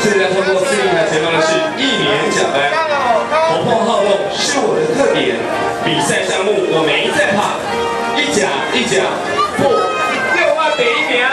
现在通过司令台前方的是1年奖班，活泼好动是我的特点。比赛项目我没在怕，一甲不6万比1名。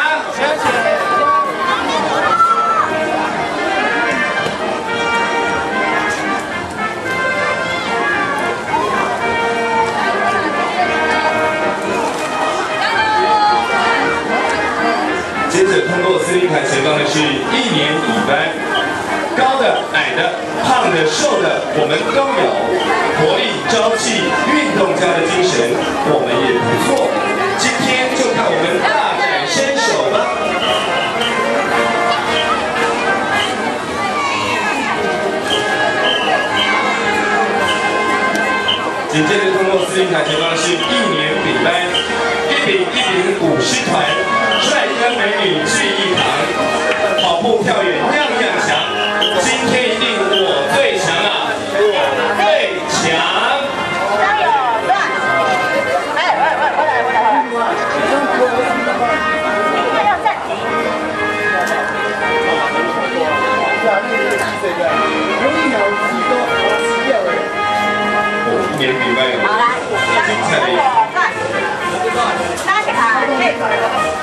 接着通过司令台前方的是1年乙班，高的、矮的、胖的、瘦的，我们都有，活力、朝气、运动家的精神，我们也不错。今天就看我们大展身手吧。紧接着通过司令台前方的是1年丙班，1丙舞狮团。帅哥美女聚一堂，跑步跳远样样强，今天一定我最强啊！我最强！加油！对，回来！要暂停。1年比赛有精彩的。拉起来，这个。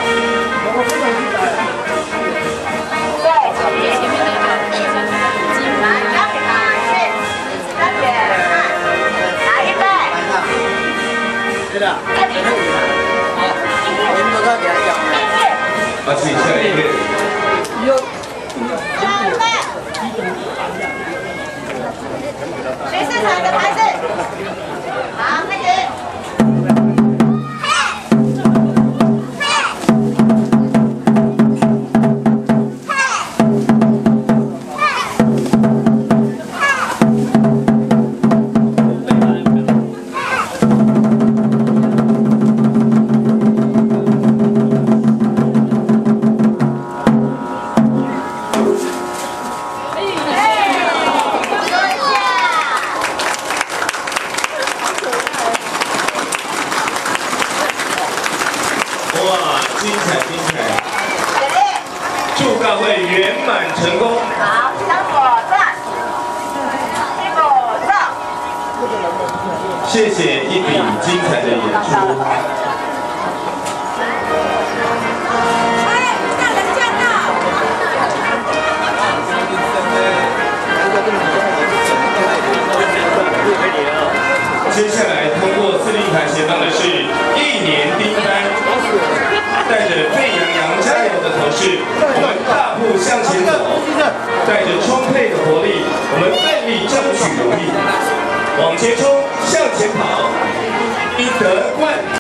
把自己下一个。谁是哪个牌子？好，开始。哇，精彩！祝大会圆满成功。好，当果转，一果照。谢谢1比精彩的演出。接下来通过司令台前方的是1年丁班。带着沸扬加油的头饰，我们大步向前走，带着充沛的活力，我们奋力争取荣誉，往前冲，向前跑，赢得冠。